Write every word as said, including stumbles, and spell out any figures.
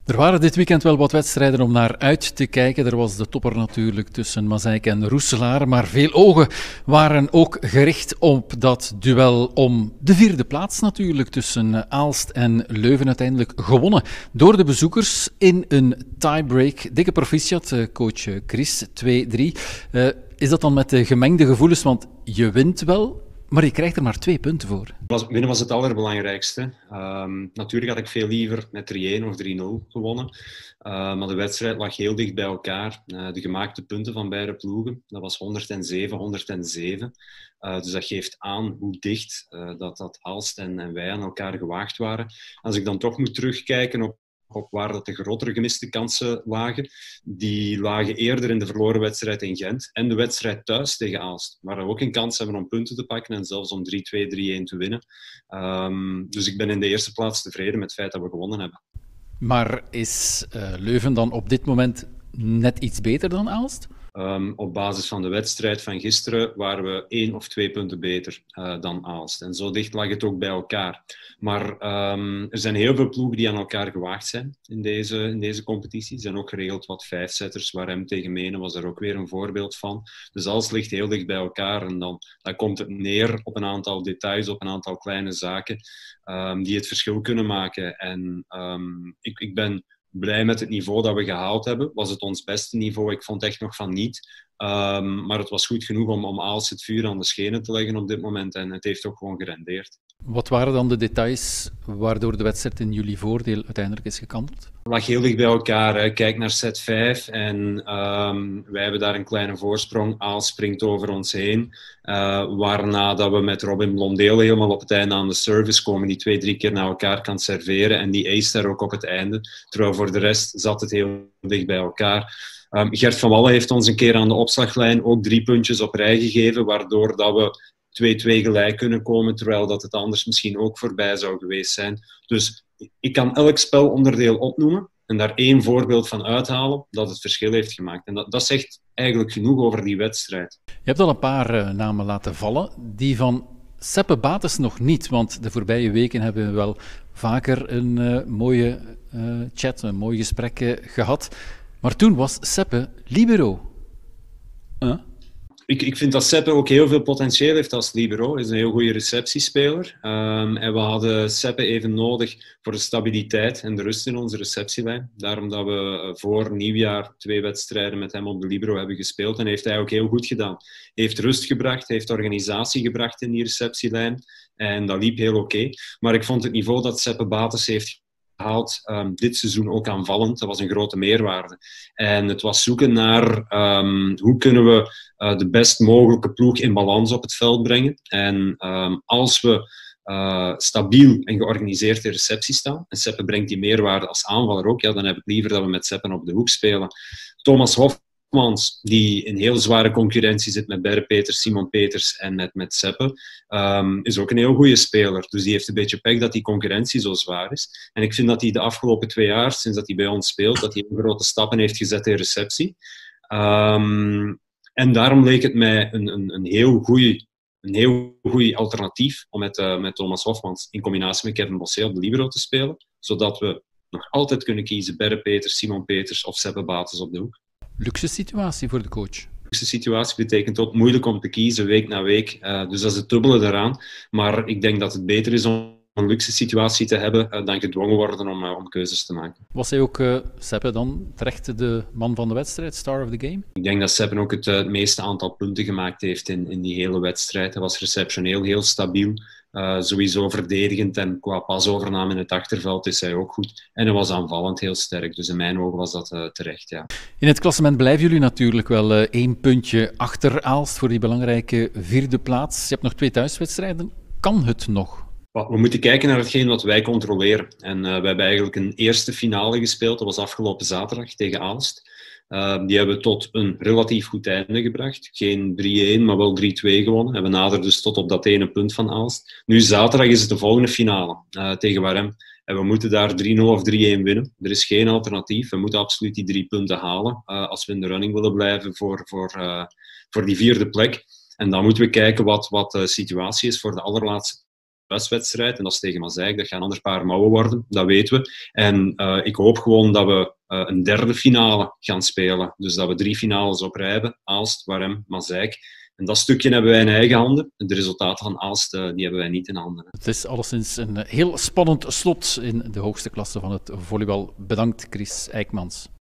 Er waren dit weekend wel wat wedstrijden om naar uit te kijken. Er was de topper natuurlijk tussen Mazeik en Roeselaar, maar veel ogen waren ook gericht op dat duel om de vierde plaats natuurlijk tussen Aalst en Leuven. Uiteindelijk gewonnen door de bezoekers in een tiebreak. Dikke proficiat, coach Chris, twee drie. Uh, is dat dan met de gemengde gevoelens, want je wint wel, maar je krijgt er maar twee punten voor. Winnen was het allerbelangrijkste. Um, natuurlijk had ik veel liever met drie-een of drie-nul gewonnen. Uh, maar de wedstrijd lag heel dicht bij elkaar. Uh, de gemaakte punten van beide ploegen, dat was honderdzeven honderdzeven. Uh, dus dat geeft aan hoe dicht uh, dat, dat Aalst en, en wij aan elkaar gewaagd waren. Als ik dan toch moet terugkijken op op waar dat de grotere gemiste kansen lagen. Die lagen eerder in de verloren wedstrijd in Gent en de wedstrijd thuis tegen Aalst, waar we ook een kans hebben om punten te pakken en zelfs om drie-twee, drie-een te winnen. Um, dus ik ben in de eerste plaats tevreden met het feit dat we gewonnen hebben. Maar is uh, Leuven dan op dit moment net iets beter dan Aalst? Um, op basis van de wedstrijd van gisteren waren we één of twee punten beter uh, dan Aalst. En zo dicht lag het ook bij elkaar. Maar um, er zijn heel veel ploegen die aan elkaar gewaagd zijn in deze, in deze competitie. Er zijn ook geregeld wat vijfzetters. Warem tegen Menen was er ook weer een voorbeeld van. Dus alles ligt heel dicht bij elkaar. En dan, dan komt het neer op een aantal details, op een aantal kleine zaken um, die het verschil kunnen maken. En um, ik, ik ben blij met het niveau dat we gehaald hebben. Was het ons beste niveau? Ik vond echt nog van niet. Um, maar het was goed genoeg om, om Aalst het vuur aan de schenen te leggen op dit moment. En het heeft ook gewoon gerendeerd. Wat waren dan de details waardoor de wedstrijd in jullie voordeel uiteindelijk is gekanteld? Het lag heel dicht bij elkaar. Hè. Kijk naar set vijf en um, wij hebben daar een kleine voorsprong. Aalst springt over ons heen. Uh, waarna dat we met Robin Blondeel helemaal op het einde aan de service komen. Die twee, drie keer naar elkaar kan serveren. En die ace daar ook op het einde. Terwijl voor de rest zat het heel dicht bij elkaar. Um, Gert van Wallen heeft ons een keer aan de opslaglijn ook drie puntjes op rij gegeven. Waardoor dat we twee-twee gelijk kunnen komen, terwijl dat het anders misschien ook voorbij zou geweest zijn. Dus ik kan elk spelonderdeel opnoemen en daar één voorbeeld van uithalen dat het verschil heeft gemaakt. En dat, dat zegt eigenlijk genoeg over die wedstrijd. Je hebt al een paar uh, namen laten vallen, die van Seppe Bates nog niet, want de voorbije weken hebben we wel vaker een uh, mooie uh, chat, een mooi gesprek uh, gehad. Maar toen was Seppe libero. Huh? Ik, ik vind dat Seppe ook heel veel potentieel heeft als libero. Hij is een heel goede receptiespeler. Um, en we hadden Seppe even nodig voor de stabiliteit en de rust in onze receptielijn. Daarom dat we voor nieuwjaar twee wedstrijden met hem op de libero hebben gespeeld. En heeft hij ook heel goed gedaan. Hij heeft rust gebracht, heeft organisatie gebracht in die receptielijn. En dat liep heel oké. Okay. Maar ik vond het niveau dat Seppe Bates heeft gehaald um, dit seizoen ook aanvallend. Dat was een grote meerwaarde. En het was zoeken naar um, hoe kunnen we uh, de best mogelijke ploeg in balans op het veld brengen. En um, als we uh, stabiel en georganiseerd in receptie staan, en Seppe brengt die meerwaarde als aanvaller ook, ja, dan heb ik liever dat we met Seppe op de hoek spelen. Thomas Hof die in heel zware concurrentie zit met Berre Peters, Simon Peters en met, met Seppe, um, is ook een heel goede speler. Dus die heeft een beetje pech dat die concurrentie zo zwaar is. En ik vind dat hij de afgelopen twee jaar, sinds dat hij bij ons speelt, dat hij grote stappen heeft gezet in receptie. Um, en daarom leek het mij een, een, een heel goede een heel goed alternatief om met, uh, met Thomas Hofmans in combinatie met Kevin Bossé op de libero te spelen, zodat we nog altijd kunnen kiezen Berre Peters, Simon Peters of Seppe Bates op de hoek. Luxe situatie voor de coach. Luxe situatie betekent ook moeilijk om te kiezen, week na week. Uh, dus dat is het dubbele daaraan. Maar ik denk dat het beter is om een luxe situatie te hebben uh, dan gedwongen worden om, uh, om keuzes te maken. Was hij ook, uh, Seppe, dan terecht de man van de wedstrijd, star of the game? Ik denk dat Seppe ook het, uh, het meeste aantal punten gemaakt heeft in, in die hele wedstrijd. Hij was receptioneel heel stabiel. Uh, sowieso verdedigend en qua pasovername in het achterveld is hij ook goed. En hij was aanvallend heel sterk. Dus in mijn ogen was dat uh, terecht, ja. In het klassement blijven jullie natuurlijk wel uh, één puntje achter Aalst voor die belangrijke vierde plaats. Je hebt nog twee thuiswedstrijden. Kan het nog? We moeten kijken naar hetgeen wat wij controleren. En uh, we hebben eigenlijk een eerste finale gespeeld. Dat was afgelopen zaterdag tegen Aalst. Uh, die hebben we tot een relatief goed einde gebracht. Geen drie-een, maar wel drie-twee gewonnen. En we naderen dus tot op dat ene punt van Aalst. Nu zaterdag is het de volgende finale uh, tegen Warem. En we moeten daar drie-nul of drie-een winnen. Er is geen alternatief. We moeten absoluut die drie punten halen uh, als we in de running willen blijven voor, voor, uh, voor die vierde plek. En dan moeten we kijken wat, wat de situatie is voor de allerlaatste thuiswedstrijd en dat is tegen Maaseik. Dat gaat een ander paar mouwen worden, dat weten we. En uh, ik hoop gewoon dat we uh, een derde finale gaan spelen. Dus dat we drie finales op rij hebben. Aalst, Warem, Maaseik. En dat stukje hebben wij in eigen handen. De resultaten van Aalst uh, die hebben wij niet in handen. Het is alleszins een heel spannend slot in de hoogste klasse van het volleybal. Bedankt, Chris Eijkmans.